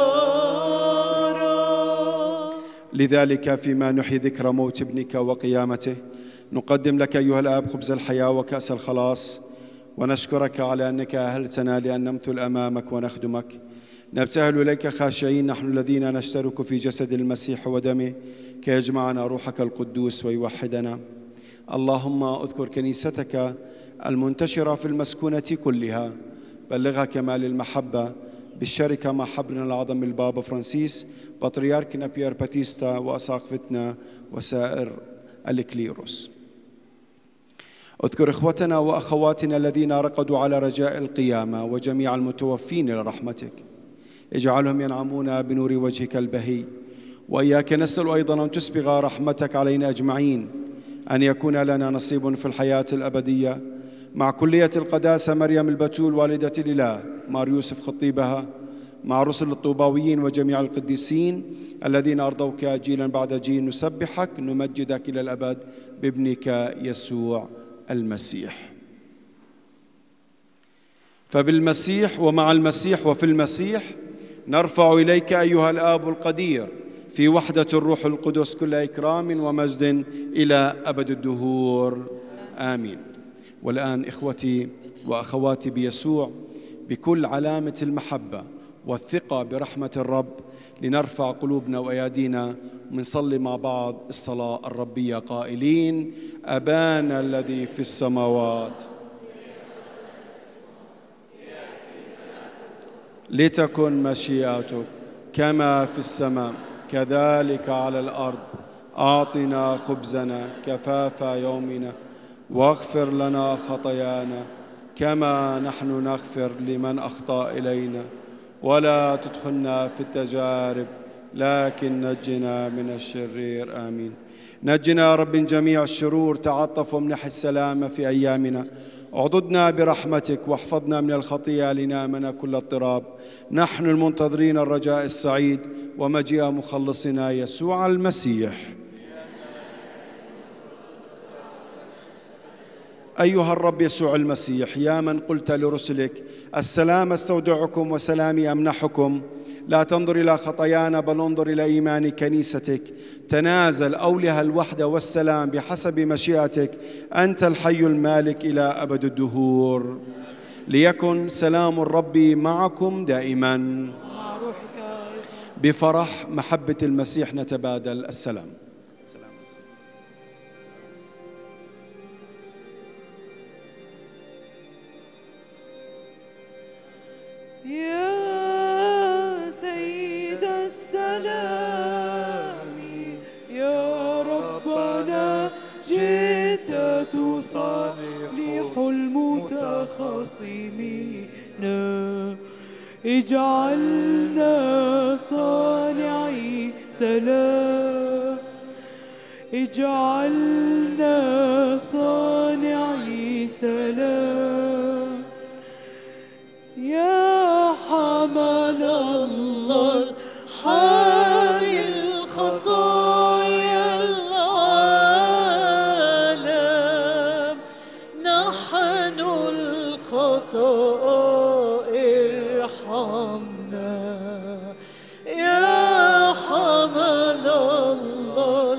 رب. لذلك فيما نحيي ذكر موت ابنك وقيامته نقدم لك أيها الآب خبز الحياة وكأس الخلاص، ونشكرك على أنك أهلتنا لأن نمثل أمامك ونخدمك. نبتهل إليك خاشعين نحن الذين نشترك في جسد المسيح ودمه، كي يجمعنا روحك القدوس ويوحدنا. اللهم اذكر كنيستك المنتشرة في المسكونة كلها، بلغها كمال المحبة بالشركة مع حبرنا العظم البابا فرانسيس بطريركنا بيير باتيستا وأساقفتنا وسائر الإكليروس. اذكر إخوتنا وأخواتنا الذين رقدوا على رجاء القيامة وجميع المتوفين لرحمتك، اجعلهم ينعمون بنور وجهك البهي وإياك نسأل أيضا أن تسبغ رحمتك علينا أجمعين، أن يكون لنا نصيب في الحياة الأبدية مع كلية القداسة مريم البتول والدة الإله، مار يوسف خطيبها، مع رسل الطوباويين وجميع القديسين الذين أرضوك جيلا بعد جيل. نسبحك نمجدك إلى الأبد بابنك يسوع المسيح. فبالمسيح ومع المسيح وفي المسيح نرفع إليك أيها الآب القدير في وحدة الروح القدس كل إكرام ومجد إلى أبد الدهور آمين. والآن إخوتي وأخواتي بيسوع، بكل علامة المحبة والثقة برحمة الرب، لنرفع قلوبنا وأيادينا ونصلي مع بعض الصلاة الربية قائلين: أبانا الذي في السماوات، لتكن مشيئتك كما في السماء كذلك على الأرض. أعطنا خبزنا كفاف يومنا، واغفر لنا خطايانا كما نحن نغفر لمن أخطأ إلينا، ولا تدخلنا في التجارب لكن نجنا من الشرير آمين. نجنا يا رب من جميع الشرور، تعطف وامنح السلام في أيامنا، اعضدنا برحمتك واحفظنا من الخطيئة لنامنا كل اضطراب، نحن المنتظرين الرجاء السعيد ومجيء مخلصنا يسوع المسيح. أيها الرب يسوع المسيح، يا من قلت لرسلك: السلام استودعكم وسلامي أمنحكم، لا تنظر إلى خطايانا بل انظر إلى إيمان كنيستك. تنازل أولها الوحدة والسلام بحسب مشيئتك، أنت الحي المالك إلى أبد الدهور. ليكن سلام الرب معكم دائما. بفرح محبة المسيح نتبادل السلام. يا سيد السلام، يا ربنا جئت تصالح المتخاصمين، اجعلنا صانعي سلام، اجعلنا صانعي سلام. يا حمل الله حامل خطايا العالم، نحن الخطاء ارحمنا. يا حمل الله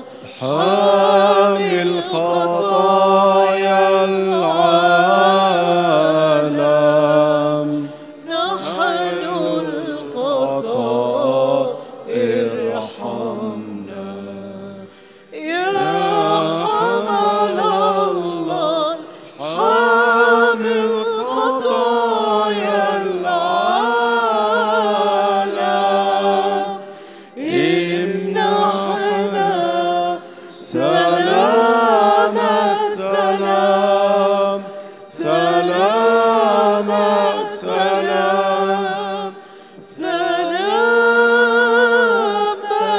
حامل خطايا العالم، نحن الخطاء ارحمنا. يا حمل الله حامل خطايا العالم، امنحنا سلام السلام، سلام السلام، سلام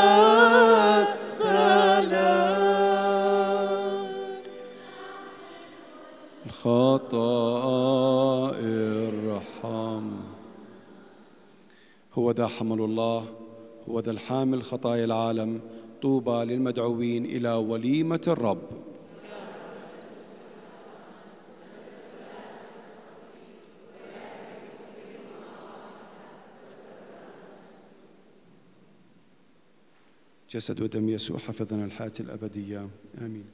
السلام. الخطاء ارحم. هو ذا حمل الله، هو ذا الحامل خطايا العالم. طوبى للمدعوين إلى وليمة الرب. جسد ودم يسوع حفظنا الحياة الأبدية آمين.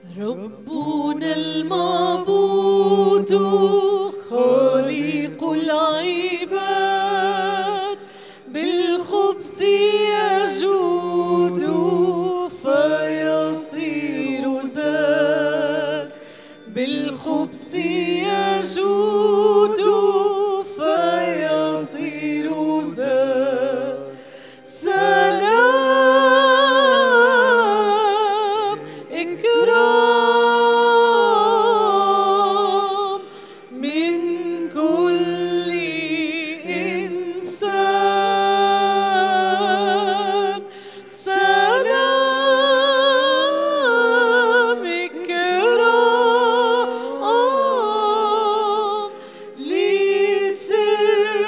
ربنا المعبود خالق العباد بالخبز يجود فيصير زاد بالخبز يجود فيصير زاد سلام إكرام من كل إنسان سلام إكرام لسر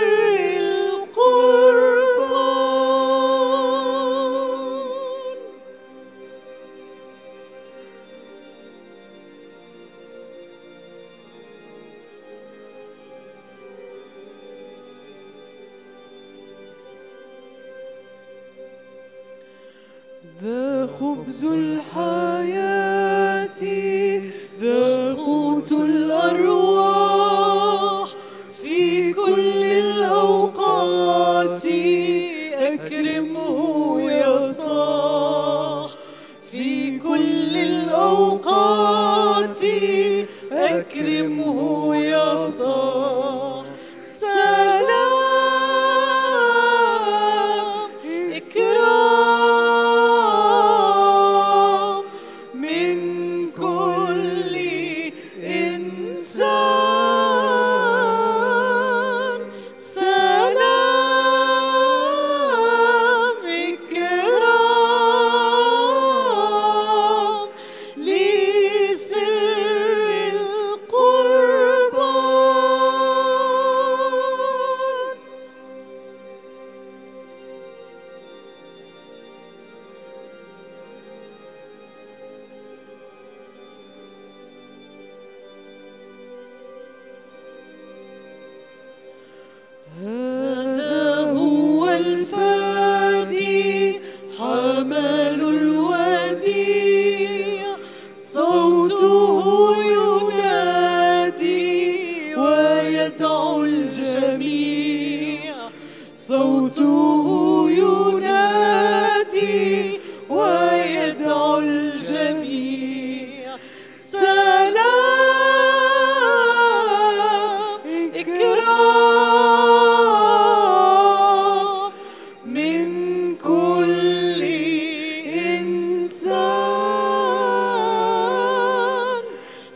القربان ذا خبز الحياة ذا قوت الأرواح في كل الأوقات أكرمه يا صاح في كل الأوقات أكرمه يا صاح سلام إكرام من كل إنسان سلام إكرام لسر القربان هذا هو الفادي حمل الوديع صوته ينادي ويدعو الجميع صوته ينادي ويدعو الجميع سلام إكرام من كل إنسان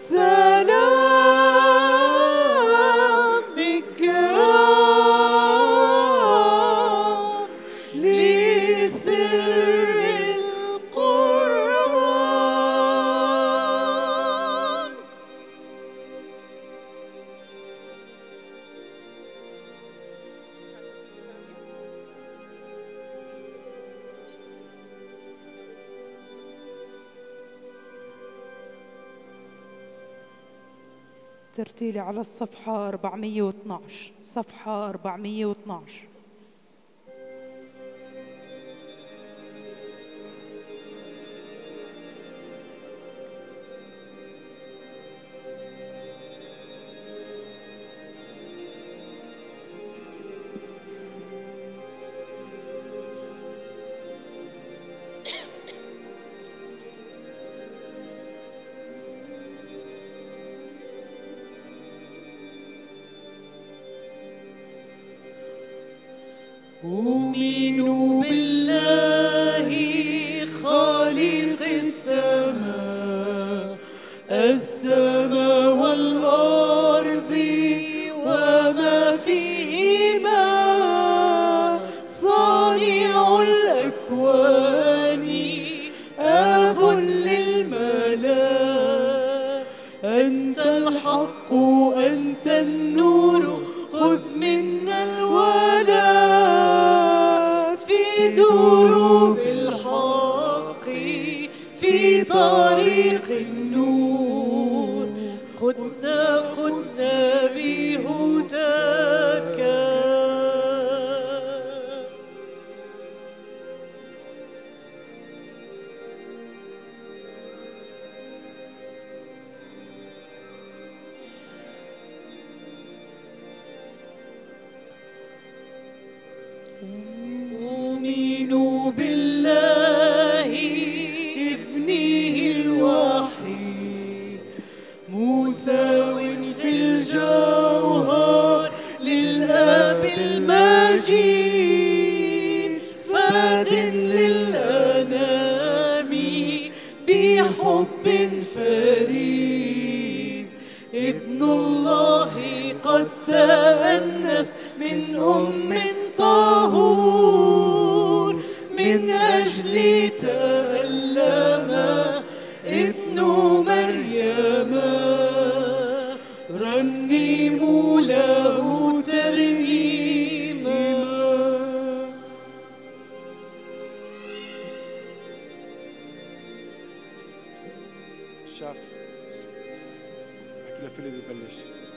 سلام إكرام لسر القربان ترتيلي على الصفحة 412 صفحة 412. أؤمن بالله خالق السماء والأرض وما فيهما صانع الأكوان آب للملا أنت الحق أنت النور خذ منا الولا في دروب الحق في طريق النور قدنا بهداك فريد، ابن الله قد تأنس من طهور، من أجل تألم ابن مريم، رنموا له ترنيما. شاف أكله فيلم يبلش.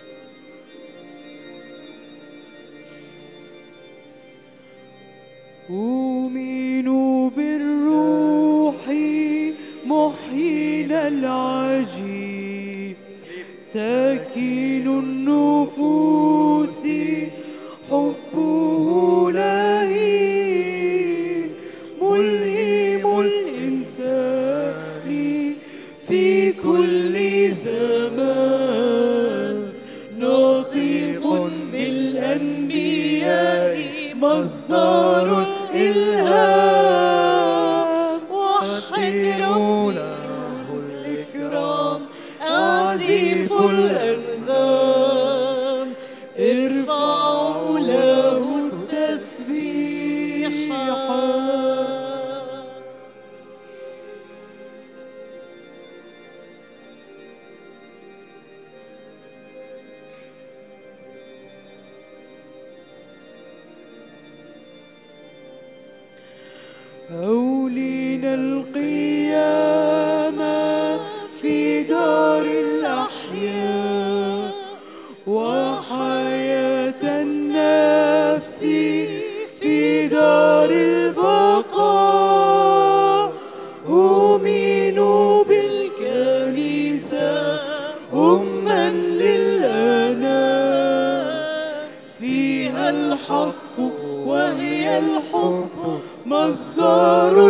أؤمن بالروح محيينا العجيب، ساكن النفوس حبه لهيب، ملهم الإنسان في كل زمان، ناطق بالأنبياء مصدر الإلهام، وحد له الإكرام أعزف الأنغام، ارفعوا له التسبيح. أولينا القيامة في دار الأحياء، وحياة النفس في دار البقاء. أؤمن بالكنيسة أما للأنام، فيها الحق وهي الحب مصدر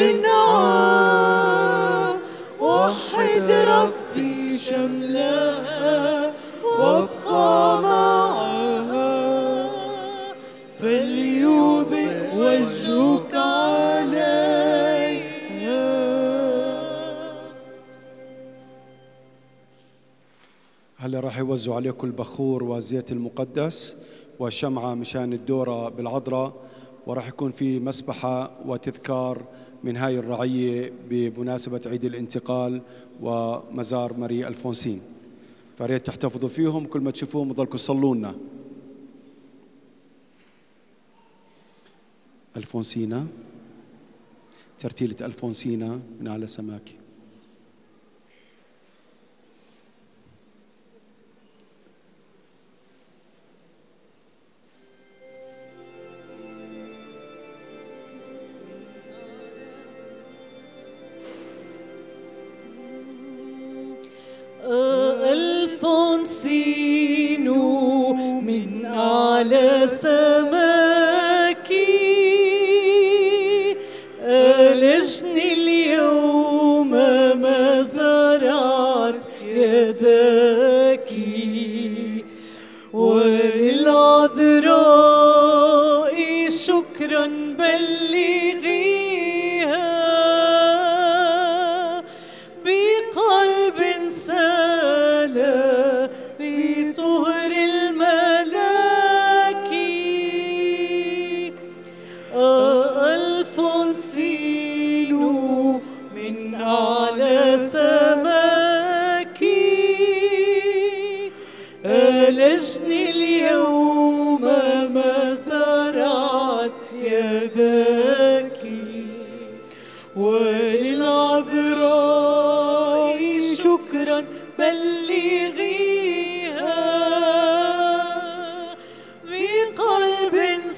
الإنعام، وحد ربي شملها وابقى معها، فليضئ وجهك عليها. هلا راح يوزعوا عليكم البخور والزيت المقدس وشمعة مشان الدورة بالعذراء، وراح يكون في مسبحة وتذكار من هاي الرعية بمناسبة عيد الانتقال ومزار ماري ألفونسين، فريت تحتفظوا فيهم، كل ما تشوفوهم ضلكم صلوا لنا. ألفونسينا، ترتيلة ألفونسينا من على سماكي. ألفونسين من أعلى سماكي، ألجني اليوم ما زرعت يداك، وللعذراء شكرا بلغيها، بقلب سالى بطهر الملاك. ألفونسين من أعلى سماكي، ألجني اليوم ما زرعت يداك، وللعذراء شكرا بلغيها، بقلب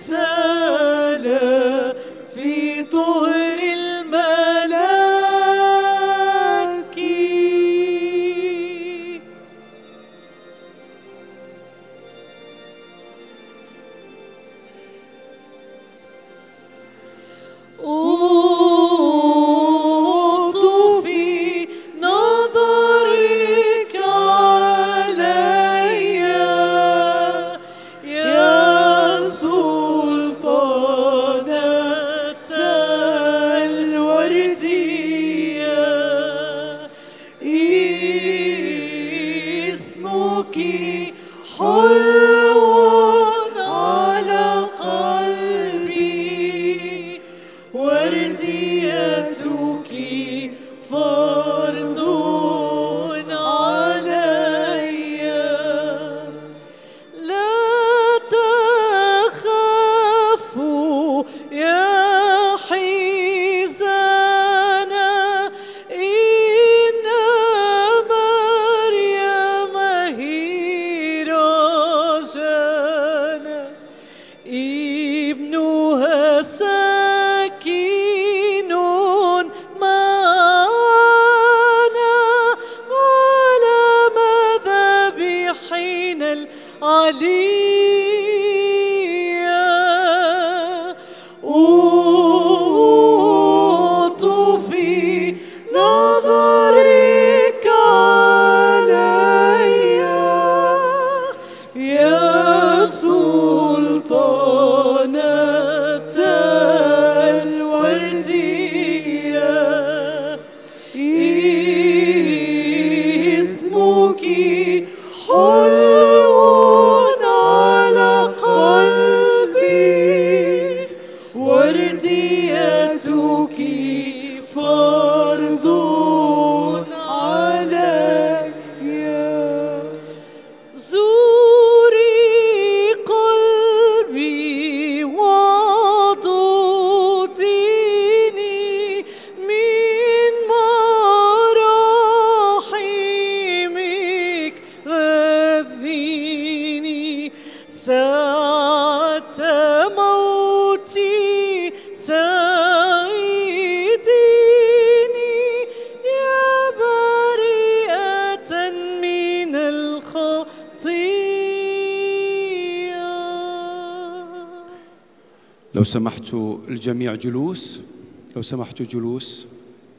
سالى في طهر الملاك. اسمك حلو على قلبي ورديتك فرض علي لا تخافوا يا حزانا إن مريم هي رجانا ابنها ساكن معنا على مذبحنا العليا أطفي نظرك علي يا سلطانة الوردية اسمك حلو على قلبي ورديتك فرض علي زوري قلبي وضديني من مراحمك غذيني ساعة موتي ساعديني يا بريئة من الخطيئة. لو سمحتوا الجميع جلوس، لو سمحتوا جلوس.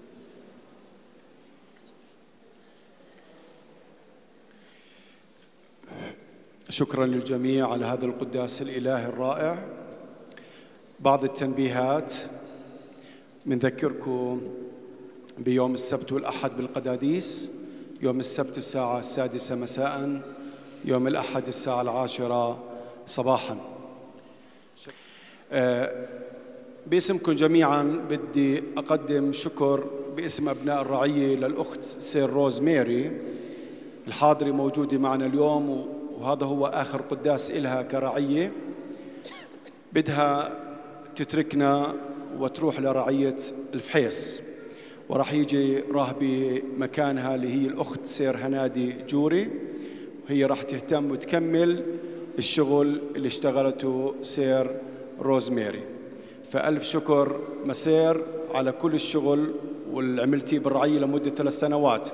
شكرا للجميع على هذا القداس الإلهي الرائع. بعض التنبيهات: بنذكركم بيوم السبت والأحد بالقداديس، يوم السبت الساعة 6 مساء، يوم الأحد الساعة 10 صباحا. باسمكم جميعا بدي أقدم شكر باسم أبناء الرعية للأخت سير روزميري الحاضرة موجودة معنا اليوم، وهذا هو آخر قداس إلها كرعية. بدها تتركنا وتروح لرعية الفحيص، وراح يجي راهبة مكانها اللي هي الأخت سير هنادي جوري، وهي راح تهتم وتكمل الشغل اللي اشتغلته سير روزميري. فألف شكر مسير على كل الشغل واللي عملتيه بالرعية لمدة 3 سنوات.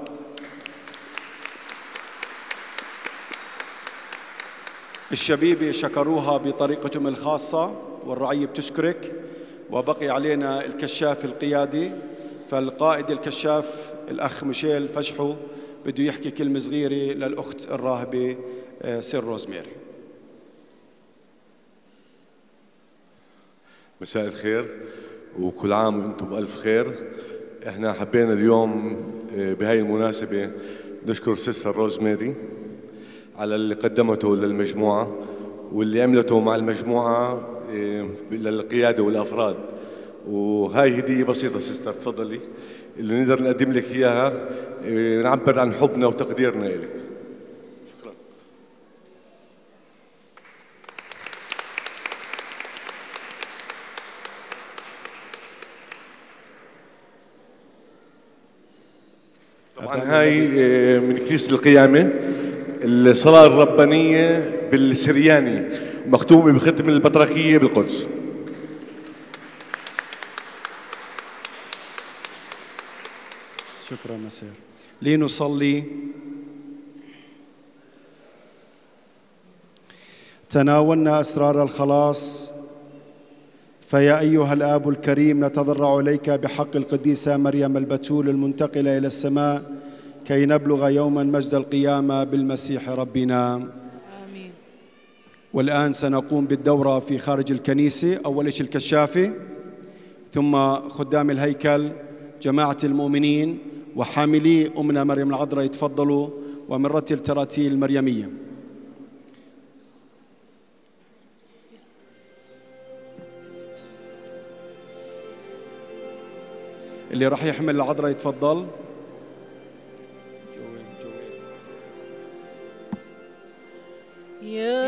الشبيبة شكروها بطريقتهم الخاصة، والرعية بتشكرك. وبقي علينا الكشاف القيادي، فالقائد الكشاف الأخ ميشيل فشحو بده يحكي كلمة صغيرة للأخت الراهبة سير روزميري. مساء الخير وكل عام وانتم بألف خير. احنا حبينا اليوم بهاي المناسبة نشكر سيستر روزميري على اللي قدمته للمجموعة واللي عملته مع المجموعة للقيادة والأفراد. وهاي هدية بسيطة سيستر، تفضلي، اللي نقدر نقدم لك إياها نعبر عن حبنا وتقديرنا إلك. شكرا. طبعا هاي من كنيسة القيامة، الصلاة الربانية بالسرياني مكتوبة بختم البطركية بالقدس. شكرا مسير. لنصلي. تناولنا أسرار الخلاص، فيا أيها الآب الكريم نتضرع إليك بحق القديسة مريم البتول المنتقلة إلى السماء كي نبلغ يوما مجد القيامة بالمسيح ربنا. آمين. والآن سنقوم بالدورة في خارج الكنيسة، أول شيء الكشافة، ثم خدام الهيكل، جماعة المؤمنين، وحاملي أمنا مريم العذراء يتفضلوا ومنرتل تراتيل مريمية. اللي راح يحمل العذراء يتفضل. يا